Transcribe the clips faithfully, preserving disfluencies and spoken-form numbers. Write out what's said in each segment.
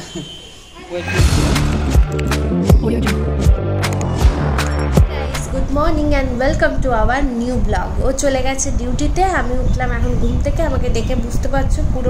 Good morning and welcome to our new blog. ও চলে গেছে ডিউটিতে, আমি উঠলাম এখন ঘুম থেকে। আমাকে দেখে বুঝতে পারছো পুরো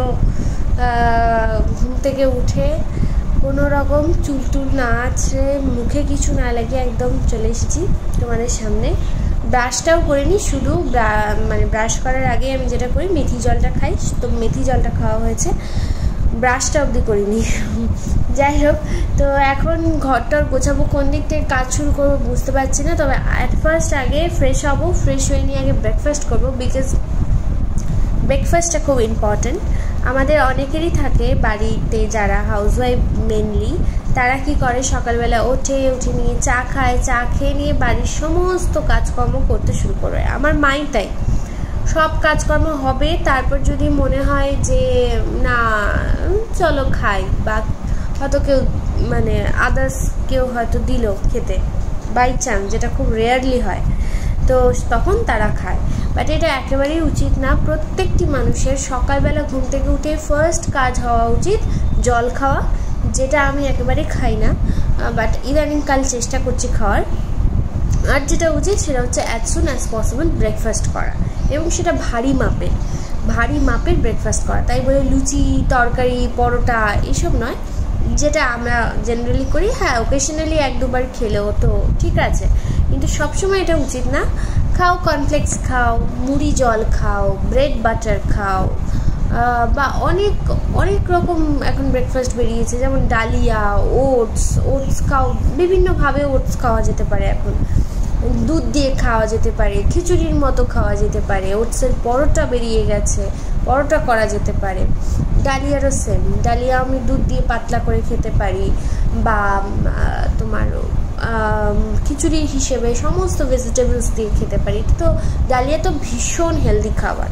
ঘুম থেকে উঠে কোনো রকম চুল টুল না আছে, মুখে কিছু না লাগে একদম চলে এসেছি তোমাদের সামনে। ব্রাশটাও করিনি, শুধু মানে ব্রাশ করার আগে আমি যেটা করি মেথি জলটা খাই, তো মেথি জলটা খাওয়া হয়েছে, ব্রাশটা অবধি করিনি। যাই হোক, তো এখন ঘরটার গোছাবো, কোন দিক থেকে কাজ শুরু করবো বুঝতে পারছি না। তবে অ্যাট ফার্স্ট আগে ফ্রেশ হবো, ফ্রেশ হয়ে নিয়ে আগে ব্রেকফাস্ট করবো, বিকজ ব্রেকফাস্টটা খুব ইম্পর্ট্যান্ট। আমাদের অনেকেরই থাকে বাড়িতে যারা হাউসওয়াইফ মেনলি, তারা কি করে সকালবেলা ওঠে, উঠে নিয়ে চা খায়, চা খেয়ে নিয়ে বাড়ির সমস্ত কাজকর্ম করতে শুরু করে। আমার মাই তাই, সব কাজকর্ম হবে, তারপর যদি মনে হয় যে না চলো খাই, বা হয়তো কেউ মানে আদার্স কেউ হয়তো দিল খেতে বাই চান্স, যেটা খুব রেয়ারলি হয়, তো তখন তারা খায়। বাট এটা একেবারেই উচিত না। প্রত্যেকটি মানুষের সকালবেলা ঘুম থেকে উঠে ফার্স্ট কাজ হওয়া উচিত জল খাওয়া, যেটা আমি একেবারে খাই না, বাট ইদানিংকাল চেষ্টা করছি খাওয়ার। আর যেটা উচিত সেটা হচ্ছে as soon as possible breakfast করা, এবং সেটা ভারী মাপের ভারী মাপের ব্রেকফাস্ট করা। তাই বলে লুচি তরকারি পরোটা এসব নয়, যেটা আমরা জেনারেলি করি। হ্যাঁ, ওকেশনালি এক দুবার খেলেও তো ঠিক আছে, কিন্তু সবসময় এটা উচিত না। খাও, কর্নফ্লেক্স খাও, মুড়ি জল খাও, ব্রেড বাটার খাও, বা অনেক অনেক রকম এখন ব্রেকফাস্ট বেরিয়েছে, যেমন ডালিয়া, ওটস ওটস খাও, বিভিন্নভাবে ওটস খাওয়া যেতে পারে, এখন দুধ দিয়ে খাওয়া যেতে পারে, খিচুড়ির মতো খাওয়া যেতে পারে, ওটসের পরোটা বেরিয়ে গেছে, পরোটা করা যেতে পারে। ডালিয়ারও সেম, ডালিয়া আমি দুধ দিয়ে পাতলা করে খেতে পারি, বা তোমার খিচুড়ি হিসেবে সমস্ত ভেজিটেবলস দিয়ে খেতে পারি। তো ডালিয়া তো ভীষণ হেলদি খাবার।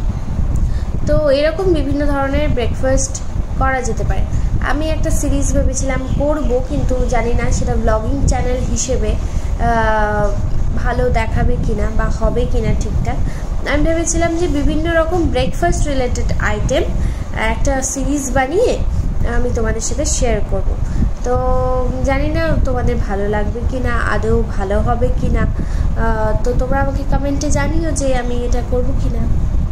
তো এরকম বিভিন্ন ধরনের ব্রেকফাস্ট করা যেতে পারে। আমি একটা সিরিজ ভেবেছিলাম করব, কিন্তু জানি না সেটা ব্লগিং চ্যানেল হিসেবে ভালো দেখাবে কিনা বা হবে কিনা ঠিকঠাক। আমি ভেবেছিলাম যে বিভিন্ন রকম ব্রেকফাস্ট রিলেটেড আইটেম একটা সিরিজ বানিয়ে আমি তোমাদের সাথে শেয়ার করব। তো জানি না তোমাদের ভালো লাগবে কি না, আদৌ ভালো হবে কি না, তো তোমরা আমাকে কমেন্টে জানিও যে আমি এটা করব কি না।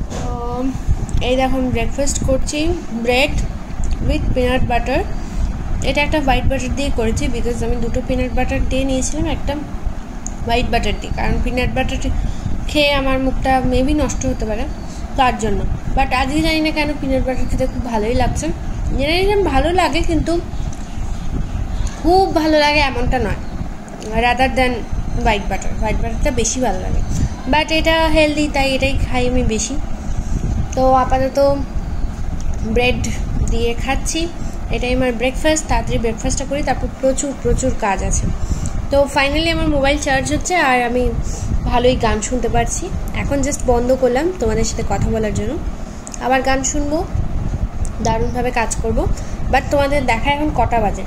এই দেখুন ব্রেকফাস্ট করছি, ব্রেড উইথ পিনাট বাটার। এটা একটা হোয়াইট বাটার দিয়ে করেছি, বিকজ আমি দুটো পিনাট বাটার দিয়ে নিয়েছিলাম, একটা হোয়াইট বাটার দিয়ে, কারণ পিনাট বাটার খেয়ে আমার মুখটা মেবি নষ্ট হতে পারে তার জন্য। বাট আজকে জানি না কেন পিনাট বাটার খেতে খুব ভালোই লাগছে। জেনে নিলাম ভালো লাগে, কিন্তু খুব ভালো লাগে এমনটা নয়, rather than white butter. White বাটারটা বেশি ভালো লাগে, বাট এটা হেলদি, তাই এটাই খাই আমি বেশি। তো আপাতত ব্রেড দিয়ে খাচ্ছি, এটাই আমার ব্রেকফাস্ট। তাড়াতাড়ি ব্রেকফাস্টটা করি, তারপর প্রচুর প্রচুর কাজ আছে। তো ফাইনালি আমার মোবাইল চার্জ হচ্ছে, আর আমি ভালোই গান শুনতে পারছি। এখন জাস্ট বন্ধ করলাম তোমাদের সাথে কথা বলার জন্য, আবার গান শুনবো, দারুণভাবে কাজ করব। বাট তোমাদের দেখা এখন কটা বাজে,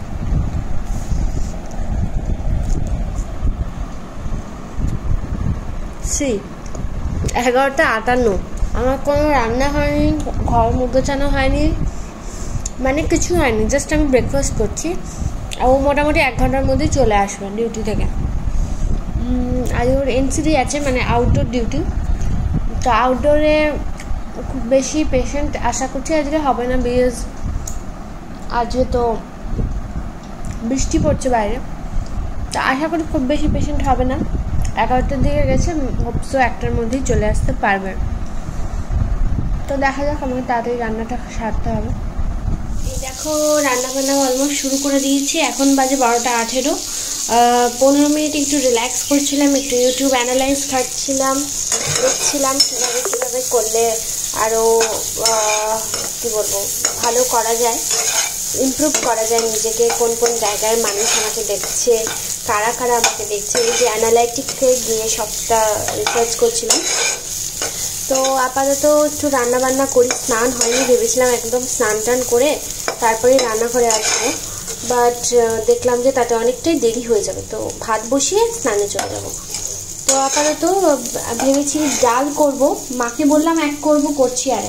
সি এগারোটা আটান্ন। আমার কোনো রান্না হয়নি, ঘর মুছানো হয়নি, মানে কিছু হয়নি, জাস্ট আমি ব্রেকফাস্ট করছি। আর ও মোটামুটি এক ঘন্টার মধ্যেই চলে আসবে ডিউটি থেকে। আজ ওর এনসিডি আছে, মানে আউটডোর ডিউটি। তো আউটডোরে খুব বেশি পেশেন্ট আশা করছি আজকে হবে না, বিকজ আজকে তো বৃষ্টি পড়ছে বাইরে, তো আশা করি খুব বেশি পেশেন্ট হবে না। এগারোটার দিকে গেছে, হোপসো একটার মধ্যেই চলে আসতে পারবে। তো দেখা যাক, আমাকে তাড়াতাড়ি রান্নাটা সারতে হবে। এই দেখো রান্না বান্না অলমোস্ট শুরু করে দিয়েছি, এখন বাজে বারোটা আঠেরো। পনেরো মিনিট একটু রিল্যাক্স করছিলাম, একটু ইউটিউব অ্যানালাইজ খাচ্ছিলাম, দেখছিলাম কীভাবে কীভাবে করলে আরও কী বলবো ভালো করা যায়, ইমপ্রুভ করা যায় নিজেকে, কোন কোন জায়গায় মানুষ আমাকে দেখছে, কারা কারা আমাকে দেখছে, এই যে অ্যানালাইটিকে গিয়ে সবটা রিসার্চ করছিলাম। তো আপাতত একটু রান্না বান্না করি, স্নান হয়নি, ভেবেছিলাম একদম স্নান টান করে তারপরে রান্নাঘরে আসবো, বাট দেখলাম যে তাতে অনেকটাই দেরি হয়ে যাবে, তো ভাত বসিয়ে স্নানে চলে যাবো। তো আপাতত ভেবেছি ডাল করব, মাকে বললাম এক করব, করছি আর এক।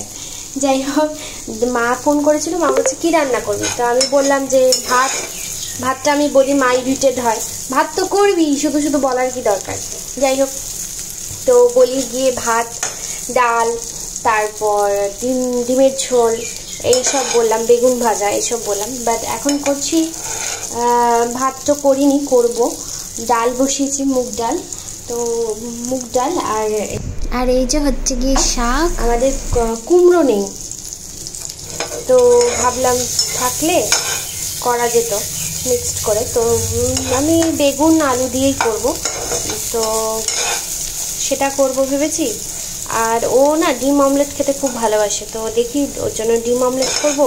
যাই হোক, মা ফোন করেছিল, মা বলছে কী রান্না করবি, তো আমি বললাম যে ভাত। ভাতটা আমি বলি মাই রিটেড হয়, ভাত তো করবি, শুধু শুধু বলার কি দরকার। যাই হোক, তো বলি গিয়ে ভাত, ডাল, তারপর ডিম ডিমের ঝোল এইসব বললাম, বেগুন ভাজা এইসব বললাম। বাট এখন করছি, ভাত তো করিনি, করব। ডাল বসিয়েছি, মুগ ডাল, তো মুগ ডাল আর আর এই যে হচ্ছে গিয়ে শাক। আমাদের কুমড়ো নেই, তো ভাবলাম থাকলে করা যেত মিক্সড করে, তো আমি বেগুন আলু দিয়েই করব, তো সেটা করব ভেবেছি। আর ও না ডিম অমলেট খেতে খুব ভালোবাসে, তো দেখি ওর জন্য ডিম অমলেট করব।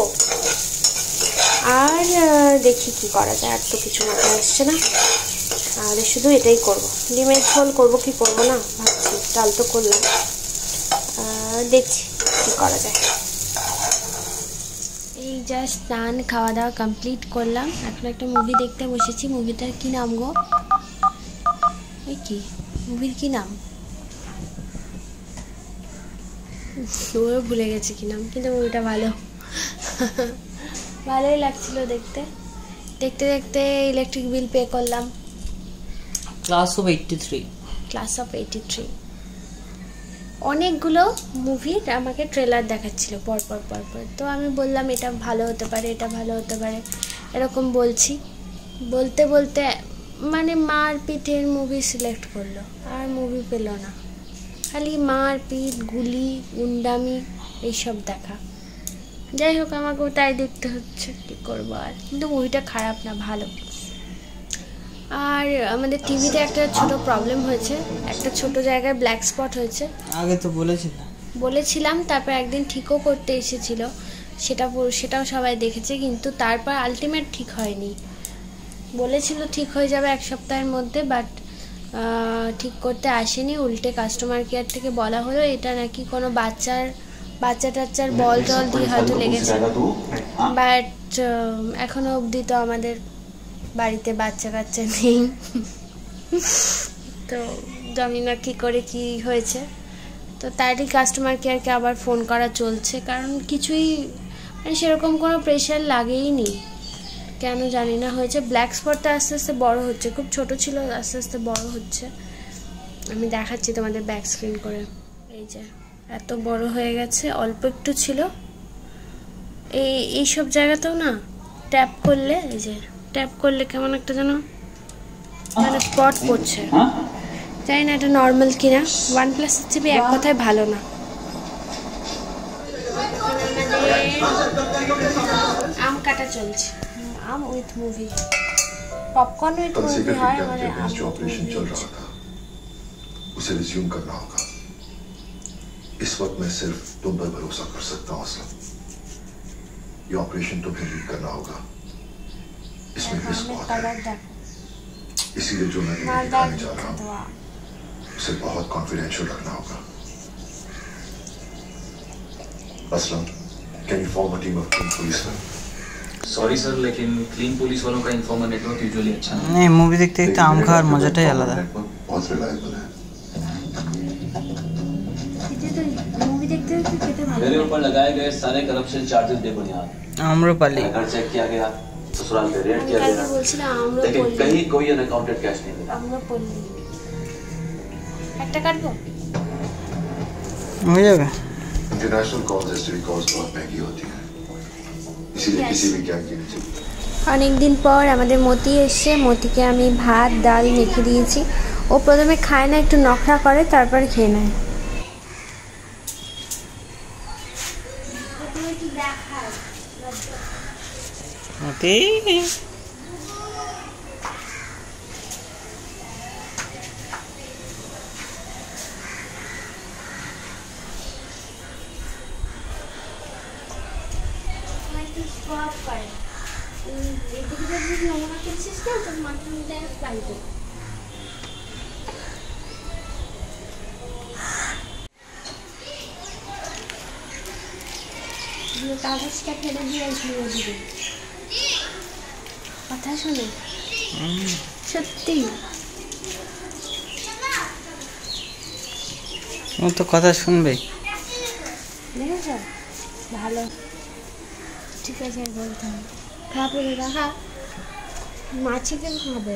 আর দেখি কি করা যায়, আর তো কিছু মাথায় আসছে না, আর শুধু এটাই করব। ডিমের ঝোল করব কি করব না ভাবছি, ডাল তো করলাম, দেখছি কি করা যায়। এই জাস্ট স্নান খাওয়া দাওয়া কমপ্লিট করলাম, এখন একটা মুভি দেখতে বসেছি। মুভিটার কি নাম গো? ওই কি মুভির কি নাম, ওও ভুলে গেছে কি নাম, কিন্তু মুভিটা ভালো, ভালোই লাগছিল দেখতে। দেখতে দেখতে ইলেকট্রিক বিল পে করলাম। Class of eighty three class of eighty three অনেকগুলো মুভির আমাকে ট্রেলার দেখাচ্ছিল পরপর পরপর, তো আমি বললাম এটা ভালো হতে পারে, এটা ভালো হতে পারে, এরকম বলছি। বলতে বলতে মানে মারপিটের মুভি সিলেক্ট করলো, আর মুভি পেল না, খালি মারপিট, গুলি, গুন্ডামি এইসব দেখা। যাই হোক, আমাকেও তাই দেখতে হচ্ছে, কী করবো আর। কিন্তু মুভিটা খারাপ না, ভালো। আর আমাদের টিভিতে একটা ছোট প্রবলেম হয়েছে, একটা ছোট জায়গায় ব্ল্যাক স্পট হয়েছে। আগে তো বলেছিলাম বলেছিলাম তারপর একদিন ঠিকও করতে এসেছিল, সেটা সেটাও সবাই দেখেছে, কিন্তু তারপর আলটিমেট ঠিক হয়নি। বলেছিল ঠিক হয়ে যাবে এক সপ্তাহের মধ্যে, বাট ঠিক করতে আসেনি। উল্টে কাস্টমার কেয়ার থেকে বলা হলো এটা নাকি কোনো বাচ্চার বাচ্চা টাচ্চার বল টল দিয়ে হয়তো লেগেছে, বাট এখনো অবধি তো আমাদের বাড়িতে বাচ্চা কাচ্চা নেই, তো জানি না কী করে কি হয়েছে। তো তারই কাস্টমার কেয়ারকে আবার ফোন করা চলছে, কারণ কিছুই মানে সেরকম কোনো প্রেশার লাগেই নি, কেন জানি না হয়েছে। ব্ল্যাক স্পটটা আস্তে আস্তে বড় হচ্ছে, খুব ছোট ছিল, আস্তে আস্তে বড় হচ্ছে। আমি দেখাচ্ছি তোমাদের ব্যাক স্ক্রিন করে, এই যে এত বড় হয়ে গেছে, অল্প একটু ছিল। এই এইসব জায়গাতেও না ট্যাপ করলে, এই যে ট্যাপ করলে কেমন একটা যেন মানে স্পট পড়ছে, জানি না এটা নর্মাল কিনা। ওয়ান প্লাসের চেপে এক কথায় ভালো না। আম কাটা চলছে, আম with movie, popcorn with movie হয় আমাদের। আম जो ऑपरेशन चल रहा था उसे रिज्यूम करना होगा। इस वक्त मैं सिर्फ तुम पर भरोसा कर सकता हूँ असलम। ये ऑपरेशन तुम्हें लीड करना होगा, इसमें रिस्क बहुत है, इसीलिए जो मैं तुम्हें दिखाने जा रहा हूँ उसे बहुत कॉन्फिडेंशियल रखना होगा। Aslam, can you form a team of clean policeman? Sorry sir, लेकिन क्लीन पुलिस वालों का इन्फॉर्मर नेटवर्क यूजुअली अच्छा नहीं। नहीं, मूवी देखते देखते आम खाওয়ার মজাটাই আলাদা। बहुत रिलायबल है। मूवी देखते देखते कितने भाলো। मेरे ऊपर लगाए गए सारे करप्शन चार्जेस बेबुनियाद। आम्रपाली घर चेक किया गया, ससुराल पे रेड किया गया, लेकिन कहीं कोई अनअकाउंटेड कैश नहीं मिला। आम्रपाली একটা কাটবো হয়ে যাবে। इंटरनेशनल कॉल्स एसटीडी कॉल्स बहुत महंगी होती हैं, इसीलिए किसी भी गैंग की नहीं। অনেক দিন পর আমাদের মতি এসে, মতিকে আমি ভাত ডাল মেখে দিয়েছি। ও প্রথমে খায় না, একটু নখরা করে, তারপর খেয়ে নেয়। মতি কাগজটা ফেলে দিয়ে ঝুড়ে দিবে, কথা শোনে সত্যি। ও তো কথা শুনবে। দেখেছ ভালো ঠিক আছে বলতে হবে খাবো রাখা মাছিকে খাবে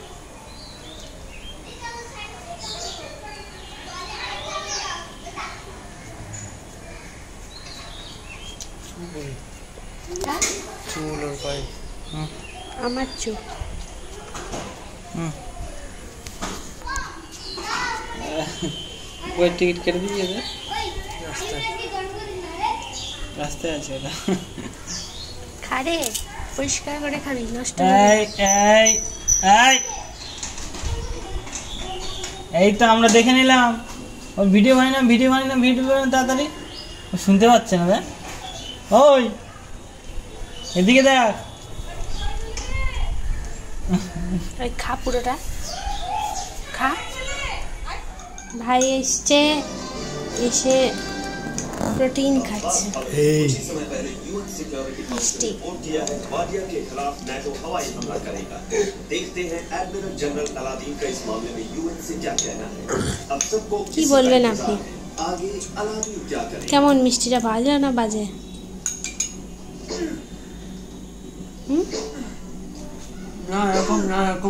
চুল ওর পায়ে আমার চুল হুম ওই টিকিট কেটে দিয়ে যাবে রাস্তায় রাস্তায় আছে ওটা খারে পরিষ্কার করে খাবি নষ্ট এই এই এই এই তো আমরা দেখে নিলাম ও ভিডিও বানাই না ভিডিও বানাই না ভিডিও বানাই তাড়াতাড়ি ও শুনতে পাচ্ছে না ওই এদিকে দেখ ওই খা পুরোটা খা ভাই এসছে এসে प्रोटीन खाচ্ছে এই के खिलाफ नेटो हवाई हमला करेगा देखते हैं एडमिरल जनरल अलादीन का इस मामले में यूएन से क्या कहना है अब सबको কি বলবেন আপনি आगे अलादीन क्या करेगा কেমন মিষ্টিটা ভালো না বাজে হুম না এরকম না এরকম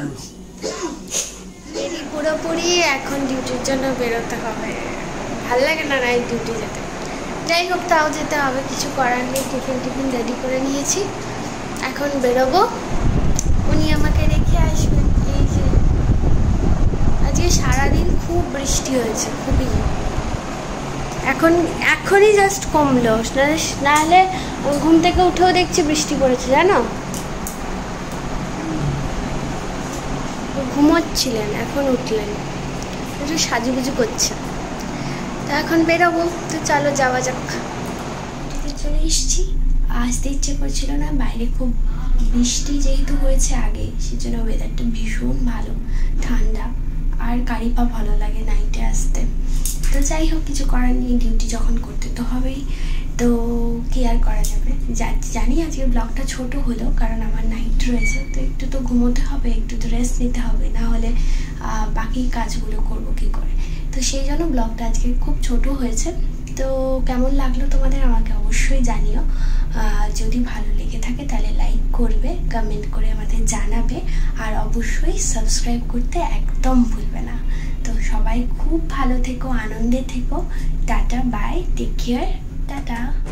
বেরি পুরোপুরি এখন ডিউটির জন্য বেরোতে হবে ভালো লাগে না নাইট ডিউটি যেতে যাই হোক তাও যেতে হবে কিছু করার নেই টিফিন টিফিন রেডি করে নিয়েছি এখন বেরোবো উনি আমাকে রেখে আসবেন এই যে আজকে সারাদিন খুব বৃষ্টি হয়েছে খুবই এখন এখনই জাস্ট কমলো নাহলে ঘুম থেকে উঠেও দেখছি বৃষ্টি পড়েছে জানো ঘুমোচ্ছিলেন এখন উঠলেন একটু সাজুগুজু করছে তো এখন বেরোবো তো চলো যাওয়া যাক চলে এসছি আসতে ইচ্ছে করছিল না বাইরে খুব বৃষ্টি যেহেতু হয়েছে আগে সেজন্য ওয়েদারটা ভীষণ ভালো ঠান্ডা আর গাড়ি পা ভালো লাগে নাইটে আসতে তো যাই হোক কিছু করার নেই ডিউটি যখন করতে তো হবেই তো কি আর করা যাবে জানি আজকের ব্লগটা ছোট হলো কারণ আমার নাইট রয়েছে তো একটু তো ঘুমোতে হবে একটু তো রেস্ট নিতে হবে না হলে বাকি কাজগুলো করব কি করে তো সেই জন্য ব্লগটা আজকে খুব ছোট হয়েছে তো কেমন লাগলো তোমাদের আমাকে অবশ্যই জানিও যদি ভালো লেগে থাকে তাহলে লাইক করবে কমেন্ট করে আমাদের জানাবে আর অবশ্যই সাবস্ক্রাইব করতে একদম ভুলবে না তো সবাই খুব ভালো থেকো আনন্দে থেকো tata bye take care tata